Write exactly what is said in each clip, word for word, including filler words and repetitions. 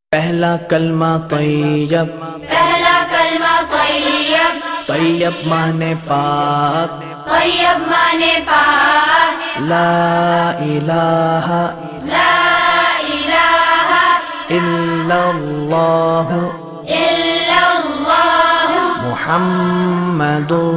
पहला कलमा तैयब, पहला कलमा तैयब, तैयब माने पाक, तैयब माने पाक, ला इलाहा ला इलाहा इल्लल्लाह इल्लल्लाह मुहम्मदुर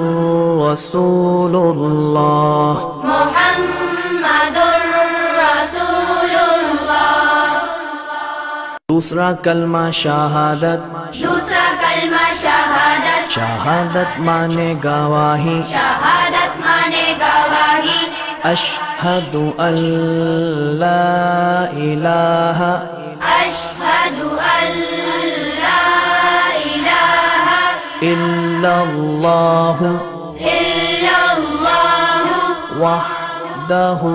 रसूलुल्लाह। मुहम्मदुर रसूलुल्लाह। दूसरा कलमा शहादत, दूसरा कलमा शहादत, शहादत माने गवाही, शहादत माने गवाही, अशहदु अल्ला इलाहा अशहदु अल्ला इलाहा इल्लल्लाह इल्लल्लाह वहदहु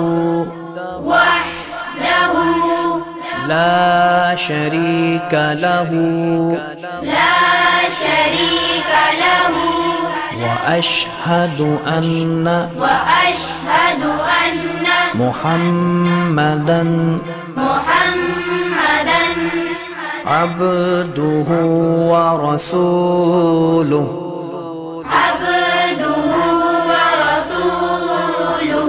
वहदहु ला शरीक लहू ला शरीक लहू व अशहदु अन्न व अशहदु अन्न मुहम्मदन मुहम्मदन अब्दुहु व रसूलुहु। अब्दुहु व रसूलुहु।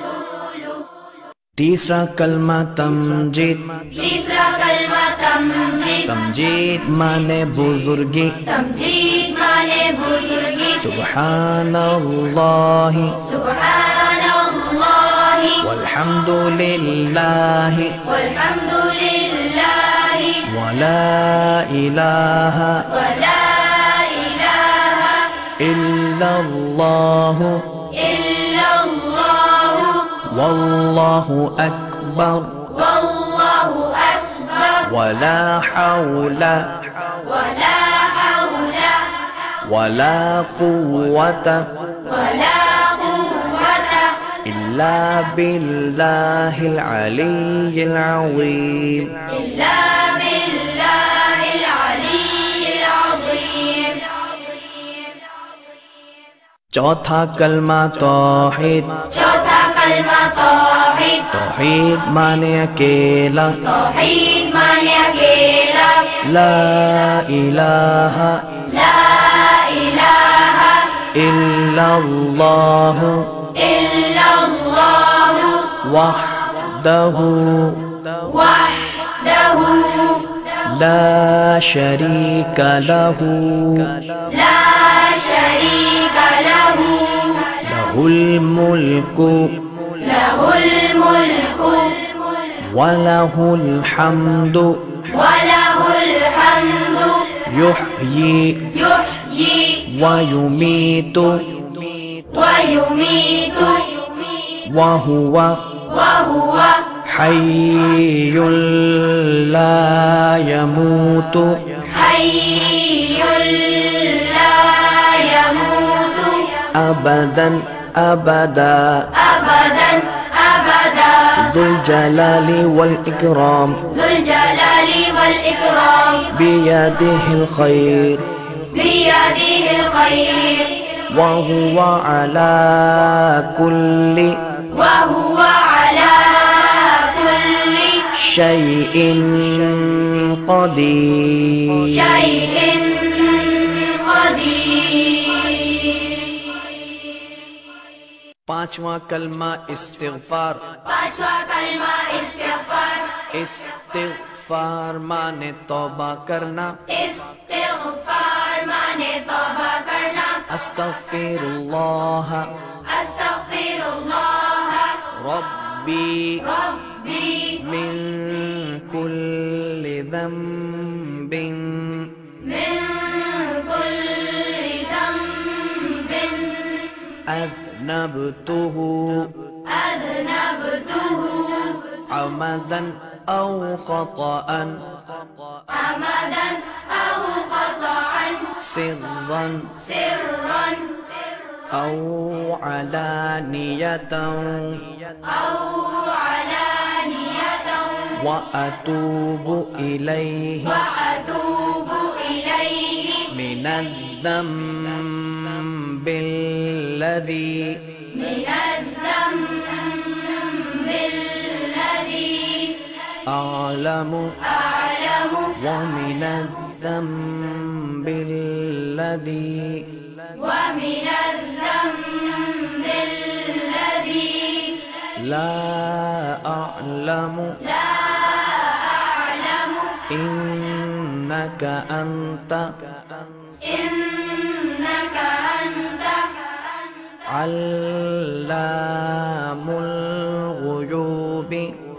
तीसरा कलमा तमजीद, तीसरा कलमा तमजीद, तमजीद माने बुजुर्गी, तमजीद माने बुजुर्गी, सुब्हानल्लाहि सुब्हानल्लाहि वल्हम्दुलिल्लाहि वल्हम्दुलिल्लाहि वला इलाहा वला इलाहा इल्लल्लाहु इल्लल्लाह वल्लाहु अकबर वल्लाहु अकबर वला हौला वला हौला वला कुव्वता वला कुव्वता इल्ला बिल्लाहिल अलिय्यिल अज़ीम। इल्ला बिल्लाहिल अलिय्यिल अज़ीम। चौथा कलमा तौहीद, चौथा कलमा तौहीद, तौहीद माने अकेला, तौहीद माने अकेला, ला इलाहा ला इलाहा इल्लल्लाह इल्लल्लाह वहदहु वहदहु ला शरीक लहू ला शरीक लहू लहुल मुल्कु लहुल मुल्कु वलहुल हम्दु वलहुल हम्दु युह्यी युह्यी व युमीतु व युमीतु वहुवा वहुव हय्युल ला यमूतु हय्युल ला यमूतु अबदन अबदा अबदन अबदा ज़ुल जलाली वल इकराम ज़ुल जलाली वल इकराम बियदिहिल खैर बियदिहिल खैर वहुवा अला कुल्लि वहुव अला कुल्लि शैइन क़दीर। शैइन क़दीर। पांचवा कलमा इस्तिग़फ़ार, पांचवा कलमा इस्तिग़फ़ार, इस्तिग़फ़ार माने तौबा करना, इस्तिग़फ़ार माने तौबा करना, अस्तग़फ़िरुल्लाह अस्तग़फ़िरुल्लाह रब्बी रब्बी मिन कुल्लि ज़ंबिन मिन कुल्लि ज़ंबिन अज़नबतुहु अज़नबतुहु अमदन औ ख़तअन अमदन औ ख़तअन सिर्रन सिर्रन औ अलानियतन औ अलानियतन व अतूबु इलैहि व अतूबु इलैहि मिनज़्ज़म्बिल्लज़ी मिनज़्ज़म्बिल्लज़ी أعلم أعلم ومن الذنب الذي ومن الذنب الذي لا أعلم لا أعلم إنك أنت إنك أنت علام الغيوب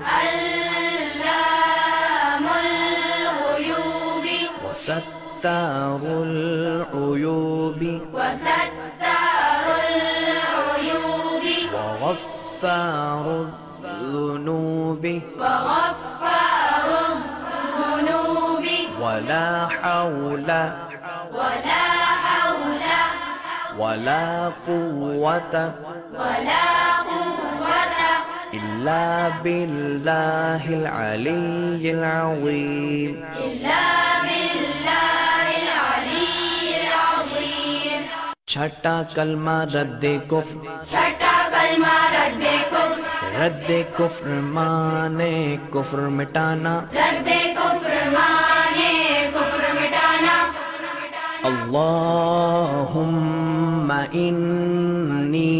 علام الغيوب وستار العيوب وستار العيوب وغفار الذنوب وغفار الذنوب ولا حول ولا حول ولا قوة ولا قوة إلا بالله العلي العظيم إلا بالله العلي العظيم छठा कलमा रद्दे कुफ्र छठा कलमा रद्दे कुफ्र रद्दे कुफ्र माने कुफ्र मिटाना रद्दे कुफ्र माने कुफ्र मिटाना अल्लाहुम्मा इन्नी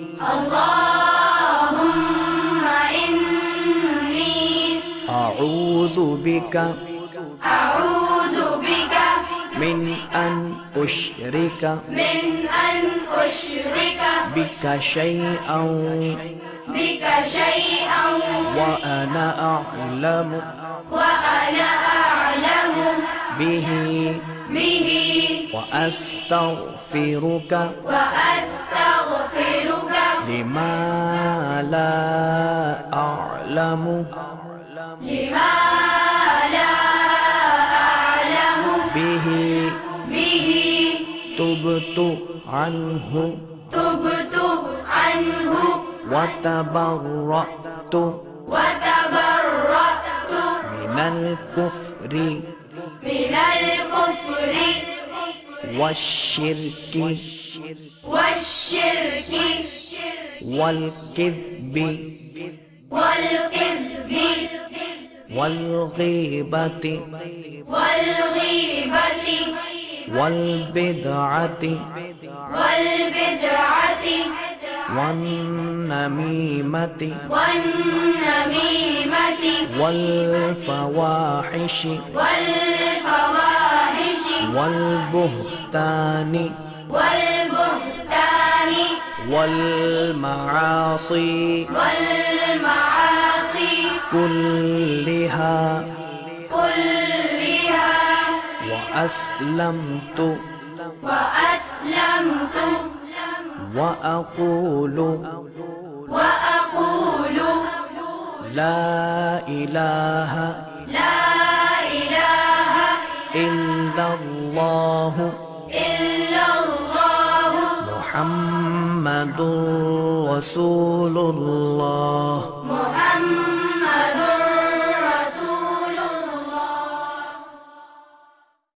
अल्लाहुम्मा इन्नी अऊज़ु बिका अऊज़ु बिका मिन अन उश्रिका मिन अन उश्रिका बिका शैअन बिका शैअन व अना अअलमु व अना अअलमु बिही बिही व अस्तगफिरुका व अस्तगफिरुका लिमा ला अअलमु लिमा ला अअलमु बिही बिही तुबतु अन्हु तुबतु अन्हु व तबर्रअतु व तबर्रअतु मिनल कुफ्रि मिनल कुफ्रि वश्शिर्कि वश्शिर्कि वल्किद्बि वल्किज़्बि वल्गीबति वल्गीबति वल्बिदअति वल्बिदअति वन्नमीमति वन्नमीमति वल्फवाहिशि वल्फवाहिश वल्बुहतानि वल्बुहतान वल्मआसि वल्मआसि कुल्लिहा कुल्लिहा वअस्लमतु वअस्लमतु वअक़ूलु वअक़ूल ला इलाहा ला इलाहा इल्लल्लाहु इल्लल्लाह मुहम्मदुर रसूलुल्लाह मुहम्मद